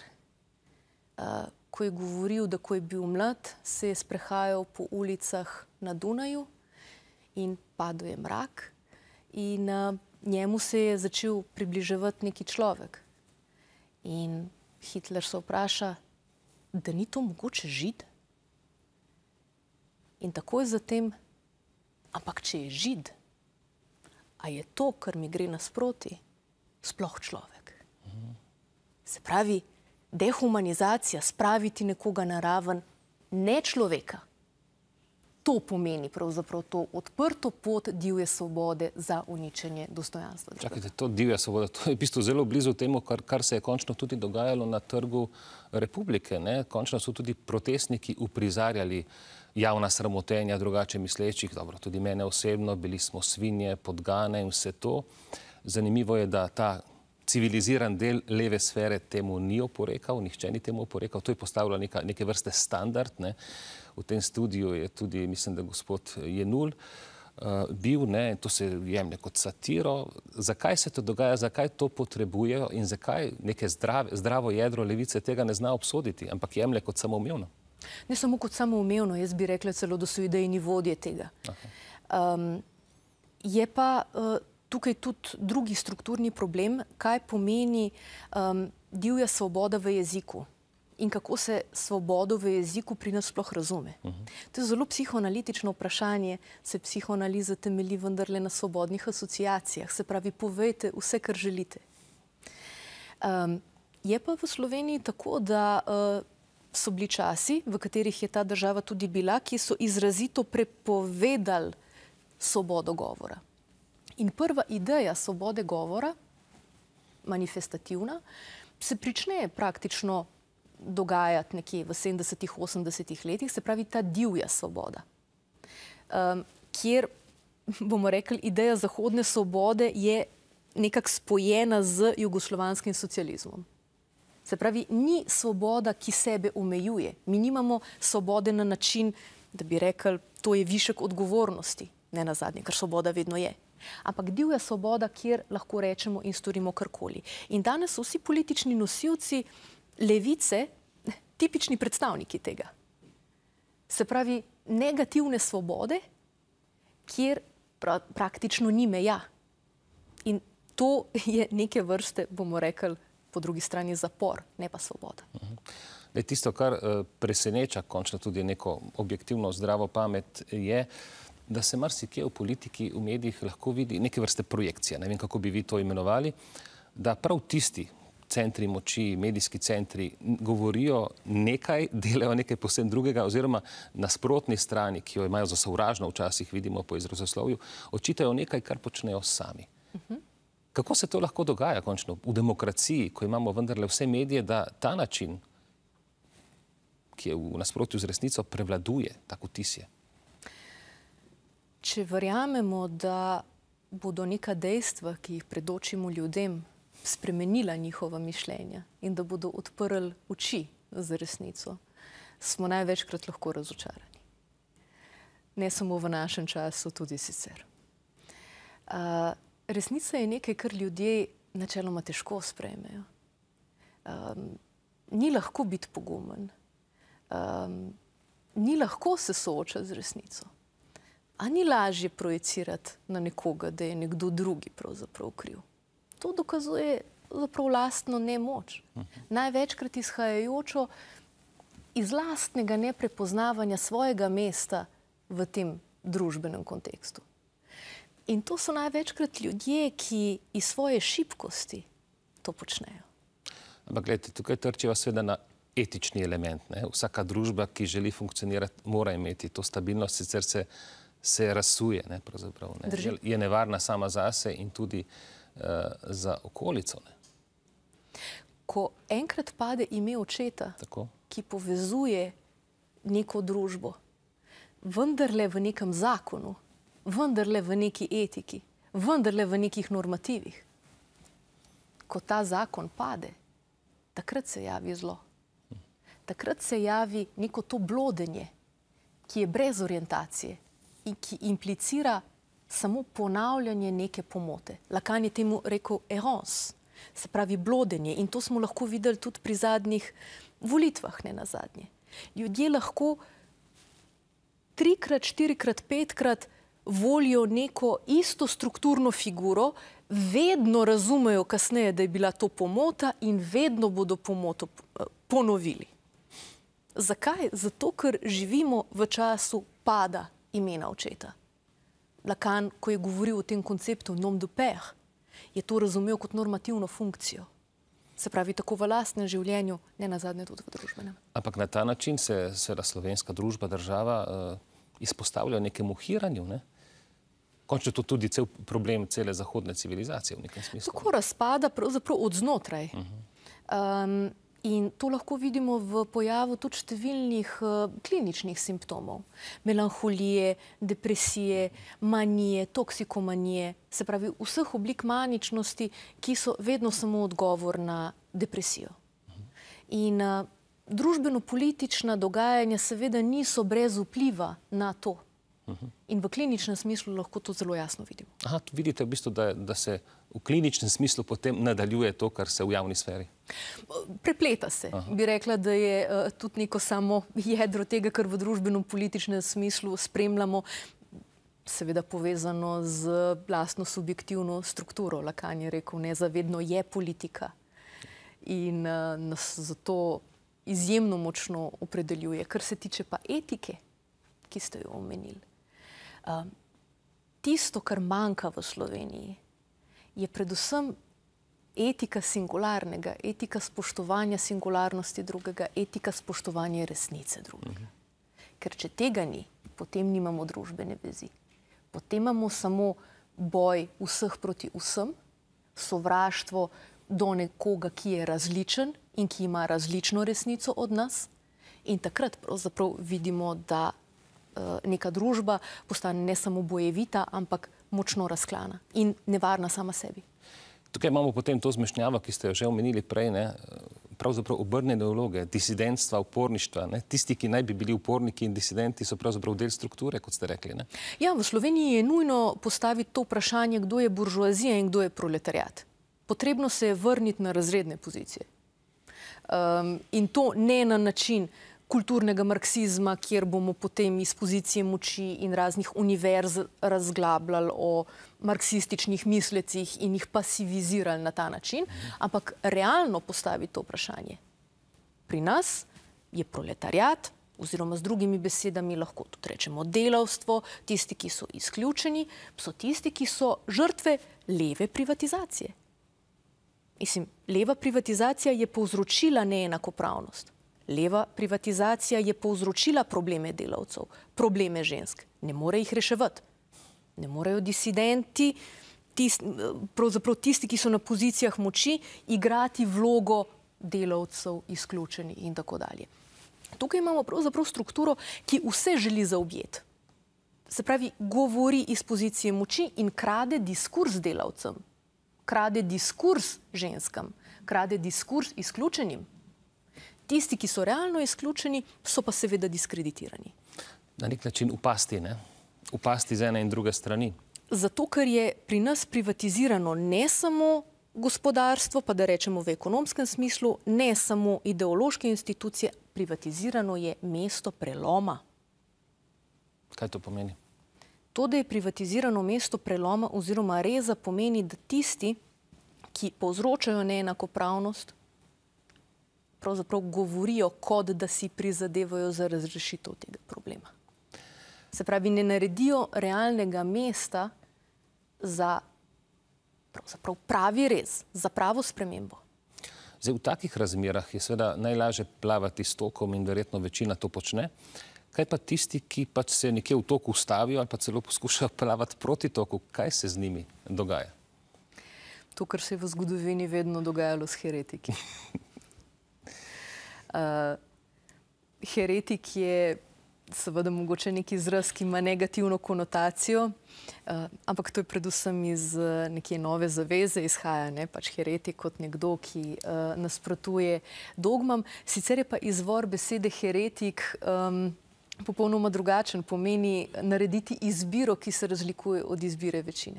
Speaker 8: ko je govoril, da ko je bil mlad, se je sprehajal po ulicah na Dunaju in padel je mrak in njemu se je začel približevati neki človek. In Hitler se vpraša, da ni to mogoče Žid? In takoj zatem, ampak če je Žid, a je to, kar mi gre nasproti, sploh človek? Se pravi, dehumanizacija, spraviti nekoga na raven nečloveka, to pomeni pravzaprav to odprto pot divje svobode za uničenje dostojanstva.
Speaker 1: Čakajte, to divja svoboda, to je v bistvu zelo blizu temu, kar se je končno tudi dogajalo na Trgu Republike. Končno so tudi protestniki uprizarjali javna sramotenja drugače mislečih, dobro, tudi mene osebno, bili smo svinje, podgane in vse to. Zanimivo je, da ta civiliziran del leve sfere temu ni oporekal, nihče ni temu oporekal. To je postavilo neke vrste standard. V tem studiu je tudi, mislim, da gospod Jenull bil, to se jemlje kot satiro. Zakaj se to dogaja, zakaj to potrebujejo in zakaj neke zdravo jedro levice tega ne zna obsoditi, ampak jemlje kot samoumevno?
Speaker 8: Ne samo kot samoumevno, jaz bi rekla celo, da so idejni vodje tega. Je pa tukaj tudi drugi strukturni problem, kaj pomeni divja svoboda v jeziku in kako se svobodo v jeziku pri nas sploh razume. To je zelo psihoanalitično vprašanje, se psihoanaliza temelji vendarle na svobodnih asociacijah, se pravi, povejte vse, kar želite. Je pa v Sloveniji tako, da so bili časi, v katerih je ta država tudi bila, ki so izrazito prepovedali svobodo govora. In prva ideja svobode govora, manifestativna, se prične praktično dogajati nekje v 70-ih, 80-ih letih, se pravi ta divja svoboda, kjer, bomo rekli, ideja zahodne svobode je nekako spojena z jugoslovanskim socializmom. Se pravi, ni svoboda, ki sebe omejuje. Mi nimamo svobode na način, da bi rekli, to je višek odgovornosti, ne nazadnje, ker svoboda vedno je. Ampak divja svoboda, kjer lahko rečemo in storimo karkoli. In danes so vsi politični nosilci levice tipični predstavniki tega. Se pravi, negativne svobode, kjer praktično ni meja. In to je neke vrste, bomo rekli, po drugi strani zapor, ne pa svoboda.
Speaker 1: Tisto, kar preseneča končno tudi neko objektivno zdravo pamet, je, da se marsikje v politiki, v medijih lahko vidi neke vrste projekcija, ne vem, kako bi vi to imenovali, da prav tisti centri moči, medijski centri govorijo nekaj, delajo nekaj povsem drugega, oziroma nasprotni strani, ki jo imajo za sovražno, včasih vidimo po izrazoslovju, očitajo nekaj, kar počnejo sami. Kako se to lahko dogaja končno v demokraciji, ko imamo vendarle vse medije, da ta način, ki je v nasprotju z resnico, prevladuje, tako vtis je?
Speaker 8: Če verjamemo, da bodo neka dejstva, ki jih predočimo ljudem, spremenila njihova mišljenja in da bodo odprli oči za resnico, smo največkrat lahko razočarani. Ne samo v našem času, tudi sicer. Resnica je nekaj, kar ljudje načeloma težko sprejmejo. Ni lahko biti pogumen. Ni lahko se soočati z resnico. A ni lažje projicirati na nekoga, da je nekdo drugi pravzaprav kriv? To dokazuje zaprav lastno nemoč. Največkrat izhajajočo iz lastnega neprepoznavanja svojega mesta v tem družbenem kontekstu. In to so največkrat ljudje, ki iz svoje šibkosti to počnejo.
Speaker 1: Ampak gledajte, tukaj trčiva seveda na etični element. Vsaka družba, ki želi funkcionirati, mora imeti to stabilnost, sicer se razsuje, pravzaprav. Je nevarna sama zase in tudi za okolico.
Speaker 8: Ko enkrat pade ime očeta, ki povezuje neko družbo, vendarle v nekem zakonu, vendarle v neki etiki, vendarle v nekih normativih. Ko ta zakon pade, takrat se javi zlo. Takrat se javi neko to blodenje, ki je brez orientacije in ki implicira samo ponavljanje neke pomote. Lacan je temu rekel errance, se pravi blodenje. In to smo lahko videli tudi pri zadnjih volitvah, ne nazadnje. Ljudje lahko 3-krat, 4-krat, 5-krat volijo neko isto strukturno figuro, vedno razumejo kasneje, da je bila to pomota in vedno bodo pomoto ponovili. Zakaj? Zato, ker živimo v času pada imena očeta. Lacan, ko je govoril o tem konceptu nom du père, je to razumel kot normativno funkcijo. Se pravi, tako v lastnem življenju, ne nazadnje tudi v družbenem.
Speaker 1: Ampak na ta način se seveda slovenska družba, država izpostavlja nekemu hiranju, ne? Končno to tudi cel problem cele zahodne civilizacije v nekem smislu.
Speaker 8: Tako razpada pravzaprav od znotraj. In to lahko vidimo v pojavu tudi številnih kliničnih simptomov. Melanholije, depresije, manije, toksikomanije, se pravi vseh oblik maničnosti, ki so vedno samo odgovor na depresijo. In družbeno-politična dogajanja seveda niso brez vpliva na to. In v kliničnem smislu lahko to zelo jasno vidimo.
Speaker 1: Aha, vidite v bistvu, da se v kliničnem smislu potem nadaljuje to, kar se v javni sferi?
Speaker 8: Prepleta se. Bi rekla, da je tudi neko samo jedro tega, kar v družbeno-političnem smislu spremljamo, seveda povezano z lastno subjektivno strukturo. Lacan je rekel, nezavedno je politika. In nas zato izjemno močno opredeljuje. Kar se tiče pa etike, ki ste jo omenili. Tisto, kar manjka v Sloveniji, je predvsem etika singularnega, etika spoštovanja singularnosti drugega, etika spoštovanja resnice drugega. Ker če tega ni, potem nimamo družbene vezi. Potem imamo samo boj vseh proti vsem, sovraštvo do nekoga, ki je različen in ki ima različno resnico od nas. In takrat pravzaprav vidimo, da neka družba postane ne samo bojevita, ampak močno razklana in nevarna sama sebi.
Speaker 1: Tukaj imamo potem to zmešnjavo, ki ste jo že omenili prej, pravzaprav obrnjene vloge, disidentstva, uporništva. Tisti, ki naj bi bili uporniki in disidenti, so pravzaprav del strukture, kot ste rekli.
Speaker 8: Ja, v Sloveniji je nujno postaviti to vprašanje, kdo je buržoazija in kdo je proletariat. Potrebno se je vrniti na razredne pozicije. In to ne na način kulturnega marksizma, kjer bomo potem iz pozicije moči in raznih univerz razglabljali o marksističnih mislecih in jih pasivizirali na ta način, ampak realno postaviti to vprašanje. Pri nas je proletariat, oziroma z drugimi besedami lahko tudi rečemo delavstvo, tisti, ki so izključeni, so tisti, ki so žrtve leve privatizacije. Mislim, leva privatizacija je povzročila neenakopravnost. Leva privatizacija je povzročila probleme delavcev, probleme žensk. Ne more jih reševati. Ne morejo disidenti, pravzaprav tisti, ki so na pozicijah moči, igrati vlogo delavcev, izključenih in tako dalje. Tukaj imamo pravzaprav strukturo, ki vse želi zaobjeti. Se pravi, govori iz pozicije moči in krade diskurs delavcem, krade diskurs ženskam, krade diskurs izključenim. Tisti, ki so realno izključeni, so pa seveda diskreditirani.
Speaker 1: Na nek način upasti, ne? Upasti z ene in druge strani.
Speaker 8: Zato, ker je pri nas privatizirano ne samo gospodarstvo, pa da rečemo v ekonomskem smislu, ne samo ideološke institucije, privatizirano je mesto preloma.
Speaker 1: Kaj to pomeni?
Speaker 8: To, da je privatizirano mesto preloma oziroma reza, pomeni, da tisti, ki povzročajo neenakopravnost, pravzaprav govorijo, kot da si prizadevajo za razrešitev tega problema. Se pravi, ne naredijo realnega mesta za pravzaprav pravi rez, za pravo spremembo.
Speaker 1: Zdaj, v takih razmerah je seveda najlažje plavati s tokom in verjetno večina to počne. Kaj pa tisti, ki pač se nekje v toku ustavijo ali pa celo poskušajo plavati proti toku, kaj se z njimi dogaja?
Speaker 8: To, kar se je v zgodovini vedno dogajalo s heretiki. Heretik je seveda mogoče nek izraz, ki ima negativno konotacijo, ampak to je predvsem iz neke nove zaveze izhaja, ne, pač heretik kot nekdo, ki nasprotuje dogmam. Sicer je pa izvor besede heretik popolnoma drugačen, pomeni narediti izbiro, ki se razlikuje od izbire večine.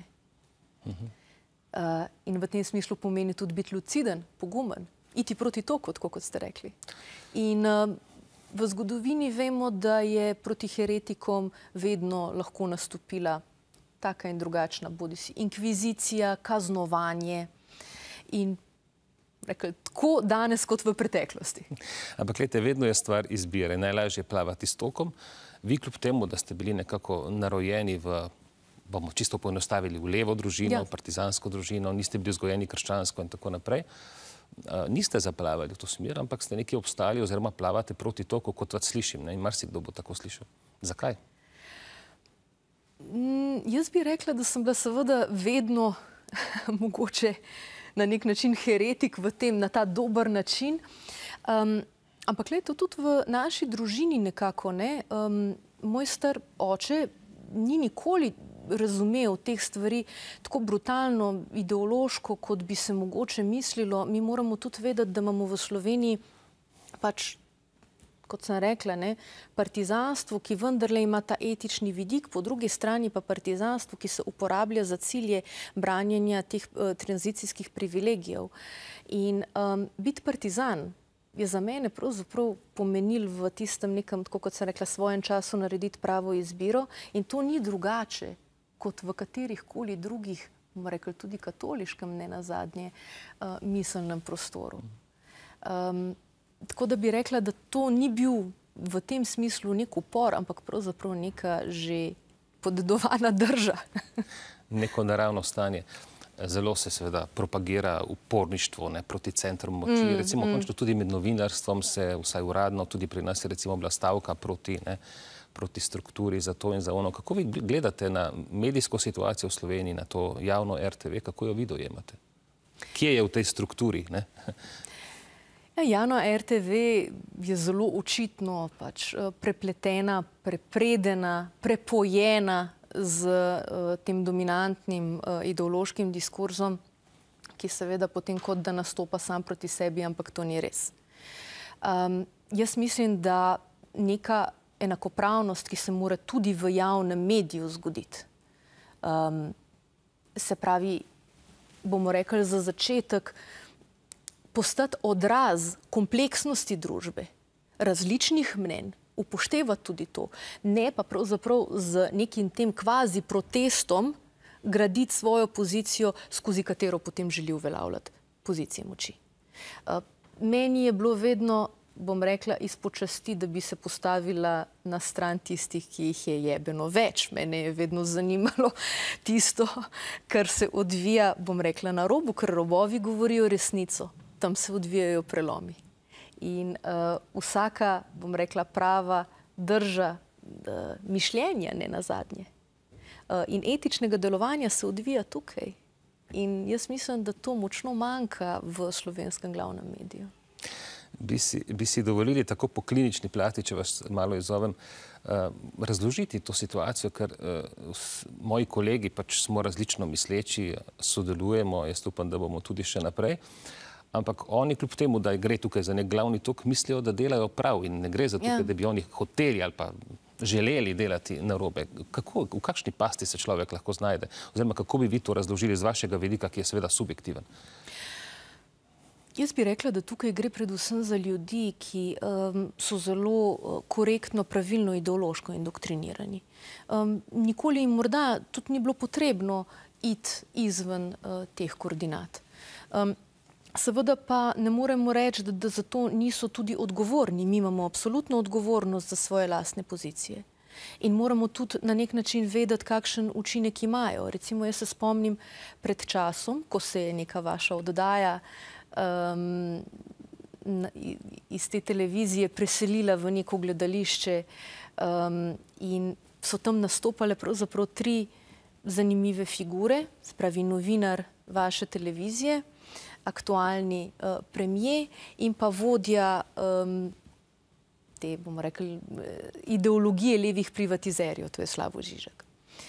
Speaker 8: In v tem smislu pomeni tudi biti luciden, pogumen, iti proti toku, kot ste rekli. In v zgodovini vemo, da je proti heretikom vedno lahko nastopila taka in drugačna, bodisi inkvizicija, kaznovanje in rekli, tako danes kot v preteklosti.
Speaker 1: Ampak gledajte, vedno je stvar izbire. Najlažje je plavati s tokom. Vi kljub temu, da ste bili nekako narojeni v, bomo čisto poenostavili, v levo družino, v partizansko družino, niste bili vzgojeni krščansko in tako naprej, niste zaplavali v to smer, ampak ste nekje obstali oziroma plavate proti toku, kot vas slišim, ne? In marsikdo bo tako slišal. Zakaj?
Speaker 8: Jaz bi rekla, da sem bila seveda vedno mogoče na nek način heretik v tem, na ta dober način. Ampak gledajte, tudi v naši družini nekako, ne, moj star oče ni nikoli razumel teh stvari tako brutalno, ideološko, kot bi se mogoče mislilo. Mi moramo tudi vedeti, da imamo v Sloveniji pač, kot sem rekla, ne, partizanstvo, ki vendarle ima ta etični vidik, po drugi strani pa partizanstvo, ki se uporablja za cilje branjenja teh tranzicijskih privilegijev. In biti partizan je za mene pravzaprav pomenil v tistem nekem, tako kot sem rekla, svojem času narediti pravo izbiro in to ni drugače kot v katerihkoli drugih, bomo rekli tudi katoliškem, ne nazadnje, miselnem prostoru. Tako da bi rekla, da to ni bil v tem smislu nek upor, ampak pravzaprav neka že podedovana drža.
Speaker 1: Neko naravno stanje. Zelo se seveda propagira uporništvo, ne, proti centrom moči. Recimo končno tudi med novinarstvom se, vsaj uradno, tudi pri nas je recimo bila stavka proti, ne, proti strukturi za to in za ono. Kako vi gledate na medijsko situacijo v Sloveniji, na to javno RTV, kako jo vi dojemate? Kje je v tej strukturi, ne?
Speaker 8: Ja, javna RTV je zelo očitno pač prepletena, prepredena, prepojena z tem dominantnim ideološkim diskurzom. ki seveda potem kot da nastopa sam proti sebi, ampak to ni res. Jaz mislim, da neka enakopravnost, ki se mora tudi v javnem mediju zgoditi, se pravi, bomo rekli za začetek, postati odraz kompleksnosti družbe, različnih mnenj, upoštevati tudi to, ne pa pravzaprav z nekim tem kvazi protestom graditi svojo pozicijo, skozi katero potem želi uveljavljati pozicije moči. Meni je bilo vedno, bom rekla, iz počasti, da bi se postavila na stran tistih, ki jih je jebeno več. Mene je vedno zanimalo tisto, kar se odvija, bom rekla, na robu, ker robovi govorijo resnico. Tam se odvijajo prelomi. In vsaka, bom rekla, prava drža mišljenja, ne nazadnje. In etičnega delovanja se odvija tukaj. In jaz mislim, da to močno manjka v slovenskem glavnem mediju.
Speaker 1: Bi si dovolili tako po klinični plati, če vas malo izzovem, razložiti to situacijo, ker moji kolegi pač smo različno misleči, sodelujemo, jaz upam, da bomo tudi še naprej, ampak oni kljub temu, da gre tukaj za nek glavni tok, mislijo, da delajo prav in ne gre za tukaj, da bi oni hoteli ali pa želeli delati narobe. V kakšni pasti se človek lahko znajde? Oziroma, kako bi vi to razložili z vašega vidika, ki je seveda subjektiven?
Speaker 8: Jaz bi rekla, da tukaj gre predvsem za ljudi, ki so zelo korektno, pravilno ideološko indoktrinirani. Nikoli jim morda tudi ni bilo potrebno iti izven teh koordinat. Seveda pa ne moremo reči, da za to niso tudi odgovorni. Mi imamo absolutno odgovornost za svoje lastne pozicije. In moramo tudi na nek način vedeti, kakšen učinek imajo. Recimo, jaz se spomnim pred časom, ko se je neka vaša oddaja iz te televizije preselila v neko gledališče in so tam nastopale pravzaprav 3 zanimive figure, se pravi novinar vaše televizije, aktualni premier in pa vodja te, bomo rekli, ideologije levih privatizerjev, to je Slavoj Žižek.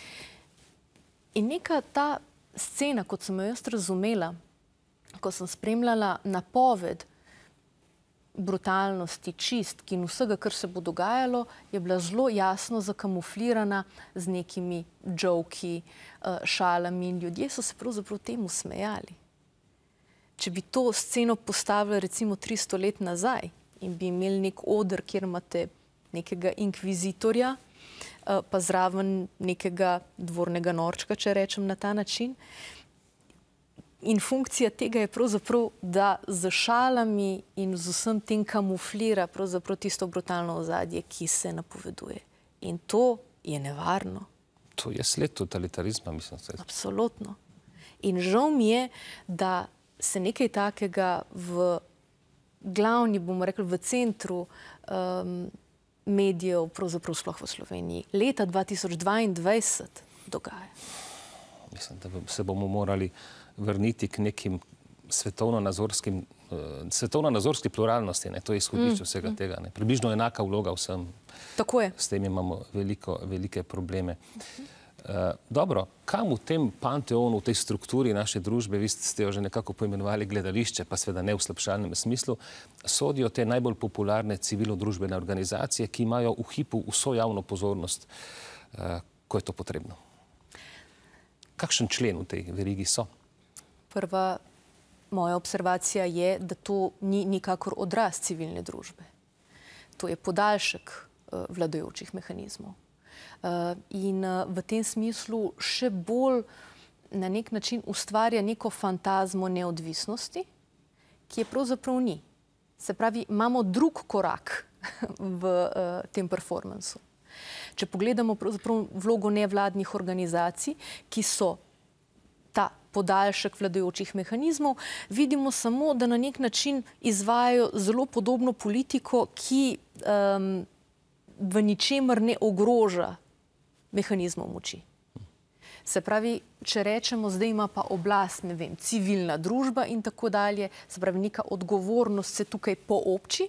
Speaker 8: In neka ta scena, kot sem jo jaz razumela, ko sem spremljala napoved brutalnosti, čistk in vsega, kar se bo dogajalo, je bila zelo jasno zakamuflirana z nekimi joki, šalami in ljudje so se pravzaprav temu smejali. Če bi to sceno postavili recimo 300 let nazaj in bi imeli nek oder, kjer imate nekega inkvizitorja, pa zraven nekega dvornega norčka, če rečem na ta način, in funkcija tega je pravzaprav, da z šalami in z vsem tem kamuflira pravzaprav tisto brutalno ozadje, ki se napoveduje. In to je nevarno.
Speaker 1: To je sled totalitarizma, mislim.
Speaker 8: Absolutno. In žal mi je, da se nekaj takega v glavni, bomo rekli, v centru medijev, pravzaprav sploh v Sloveniji, leta 2022 dogaja.
Speaker 1: Mislim, da se bomo morali vrniti k nekim svetovno-nazorski pluralnosti. To je izhodišče vsega tega. Približno enaka vloga vsem.
Speaker 8: Tako je.
Speaker 1: S tem imamo velike probleme. Dobro, kam v tem panteonu, v tej strukturi naše družbe, vi ste jo že nekako poimenovali gledališče, pa seveda ne v slabšalnem smislu, sodijo te najbolj popularne civilno-družbene organizacije, ki imajo v hipu vso javno pozornost, ko je to potrebno. Kakšen člen v tej verigi so?
Speaker 8: Prva moja observacija je, da to ni nikakor odraz civilne družbe. To je podaljšek vladajočih mehanizmov. In v tem smislu še bolj na nek način ustvarja neko fantazmo neodvisnosti, ki je pravzaprav ni. Se pravi, imamo drug korak v tem performansu. Če pogledamo pravzaprav vlogo nevladnih organizacij, ki so ta podaljšek vladajočih mehanizmov, vidimo samo, da na nek način izvajajo zelo podobno politiko, ki v ničemer ne ogroža mehanizmov moči. Se pravi, če rečemo, zdaj ima pa oblast, ne vem, civilna družba in tako dalje, se pravi, neka odgovornost se tukaj poobči,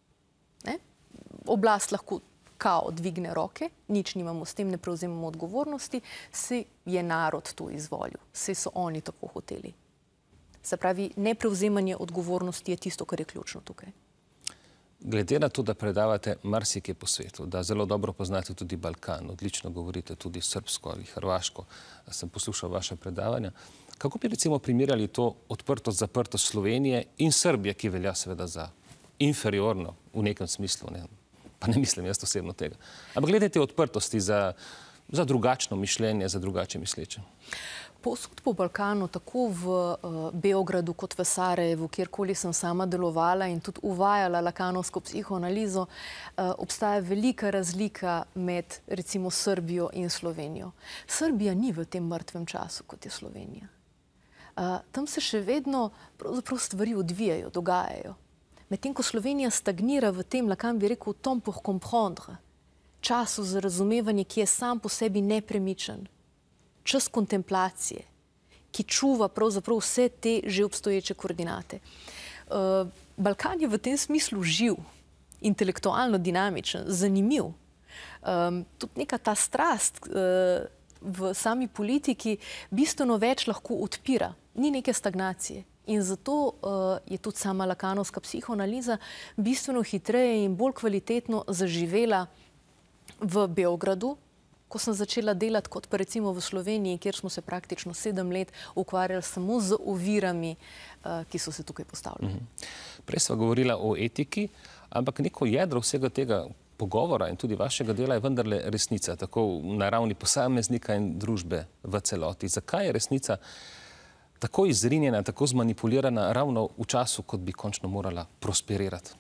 Speaker 8: oblast lahko kao dvigne roke, nič nimamo s tem, ne prevzemamo odgovornosti, se je narod to izvolil, se so oni tako hoteli. Se pravi, neprevzemanje odgovornosti je tisto, kar je ključno tukaj.
Speaker 1: Glede na to, da predavate marsikje po svetu, da zelo dobro poznate tudi Balkan, odlično govorite tudi srbsko ali hrvaško, sem poslušal vaše predavanja, kako bi recimo primerjali to odprtost, zaprtost Slovenije in Srbije, ki velja seveda za inferiorno v nekem smislu, ne? Pa ne mislim jaz osebno tega. Ampak glede te odprtosti za drugačno mišljenje, za drugače misleče.
Speaker 8: Posod po Balkanu, tako v Beogradu kot v Sarajevu, kjerkoli sem sama delovala in tudi uvajala lakanovsko psihoanalizo, obstaja velika razlika med recimo Srbijo in Slovenijo. Srbija ni v tem mrtvem času, kot je Slovenija. Tam se še vedno pravzaprav stvari odvijajo, dogajajo. Medtem ko Slovenija stagnira v tem, Lacan bi rekel, temps pour comprendre, času za razumevanje, ki je sam po sebi nepremičen. Čas kontemplacije, ki čuva pravzaprav vse te že obstoječe koordinate. Balkan je v tem smislu živ, intelektualno dinamičen, zanimiv. Tudi neka ta strast v sami politiki bistveno več lahko odpira. Ni neke stagnacije. In zato je tudi sama lakanovska psihoanaliza bistveno hitreje in bolj kvalitetno zaživela v Beogradu, ko sem začela delati kot pa recimo v Sloveniji, kjer smo se praktično 7 let ukvarjali samo z ovirami, ki so se tukaj postavljali.
Speaker 1: Prej sva govorila o etiki, ampak neko jedro vsega tega pogovora in tudi vašega dela je vendarle resnica, tako na ravni posameznika in družbe v celoti. Zakaj je resnica tako izrinjena, tako zmanipulirana ravno v času, kot bi končno morala prosperirati?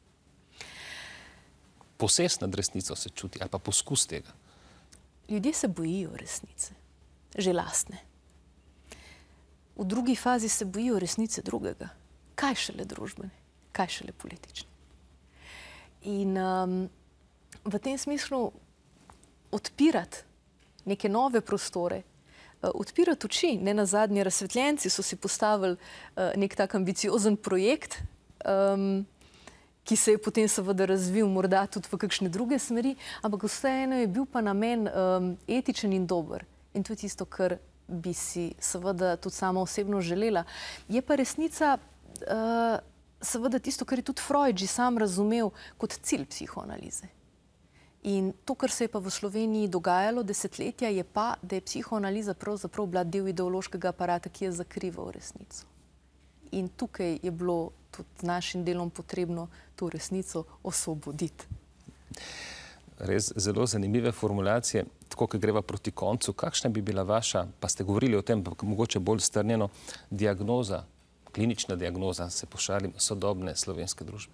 Speaker 1: Posest nad resnico se čuti, ali pa poskus tega.
Speaker 8: Ljudje se bojijo resnice, že lastne. V drugi fazi se bojijo resnice drugega. Kaj šele družbene, kaj šele politične. In v tem smislu odpirati neke nove prostore, odpirati oči, ne nazadnje razsvetljenci so si postavili nek tak ambiciozen projekt, ki se je potem seveda razvil morda tudi v kakšne druge smeri, ampak vseeno je bil pa namen etičen in dober. In to je tisto, kar bi si seveda tudi sama osebno želela. Je pa resnica seveda tisto, kar je tudi Freud že sam razumel kot cilj psihoanalize. In to, kar se je pa v Sloveniji dogajalo desetletja, je pa, da je psihoanaliza pravzaprav bila del ideološkega aparata, ki je zakrival resnico. In tukaj je bilo tudi z našim delom potrebno to resnico osvoboditi.
Speaker 1: Res zelo zanimive formulacije, tako kot greva proti koncu. Kakšna bi bila vaša, pa ste govorili o tem, mogoče bolj strnjeno, diagnoza, klinična diagnoza, se pošalim, sodobne slovenske družbe?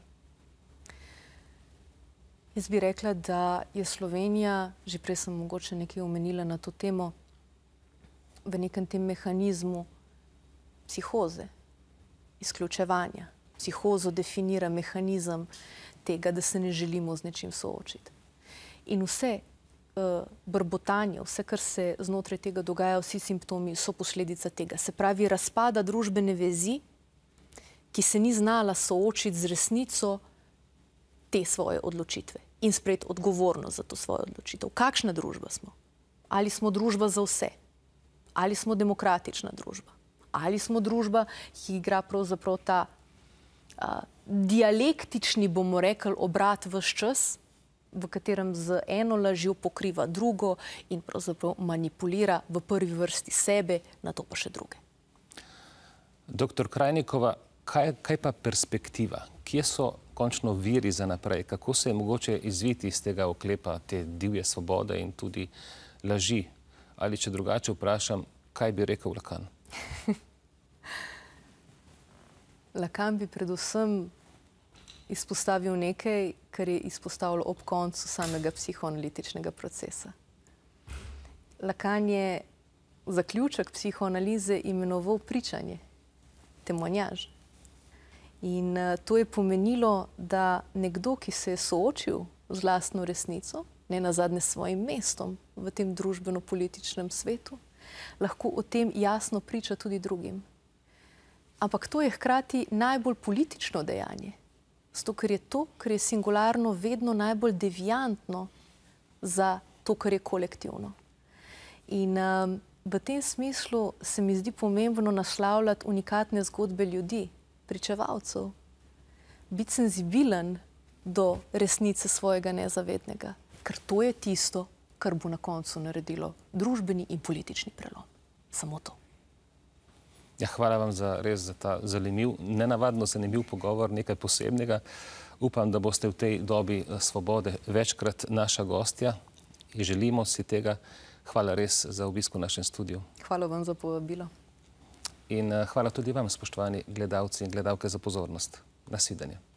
Speaker 8: Jaz bi rekla, da je Slovenija, že prej sem mogoče nekaj omenila na to temo, v nekem tem mehanizmu psihoze, izključevanja. Psihozo definira mehanizem tega, da se ne želimo z nečim soočiti. In vse brbotanje, vse, kar se znotraj tega dogaja, vsi simptomi so posledica tega. Se pravi, razpada družbene vezi, ki se ni znala soočiti z resnico te svoje odločitve in sprejeti odgovornost za to svojo odločitev. Kakšna družba smo? Ali smo družba za vse? Ali smo demokratična družba? Ali smo družba, ki igra pravzaprav ta dialektični, bomo rekli, obrat ves čas, v katerem z eno lažjo pokriva drugo in pravzaprav manipulira v prvi vrsti sebe, na to pa še druge.
Speaker 1: Doktor Krajnikova, kaj pa perspektiva? Kje so končno viri za naprej? Kako se je mogoče izviti iz tega oklepa te divje svobode in tudi laži? Ali če drugače vprašam, kaj bi rekel Lacan?
Speaker 8: Lacan bi predvsem izpostavil nekaj, kar je izpostavilo ob koncu samega psihoanalitičnega procesa. Lacan je zaključek psihoanalize imenoval pričanje, témoignage. In to je pomenilo, da nekdo, ki se je soočil z lastno resnico, ne nazadnje s svojim mestom v tem družbeno-političnem svetu, lahko o tem jasno priča tudi drugim. Ampak to je hkrati najbolj politično dejanje. Zato, ker je to, kar je singularno, vedno najbolj deviantno za to, kar je kolektivno. In v tem smislu se mi zdi pomembno naslavljati unikatne zgodbe ljudi, pričevalcev, biti senzibilen do resnice svojega nezavednega, ker to je tisto, kar bo na koncu naredilo družbeni in politični prelom. Samo to.
Speaker 1: Ja, hvala vam res za ta zanimiv, nenavadno zanimiv pogovor, nekaj posebnega. Upam, da boste v tej dobi svobode večkrat naša gostja in želimo si tega. Hvala res za obisk v našem studiu.
Speaker 8: Hvala vam za povabilo.
Speaker 1: In hvala tudi vam, spoštovani gledalci in gledalke, za pozornost. Nasvidenje.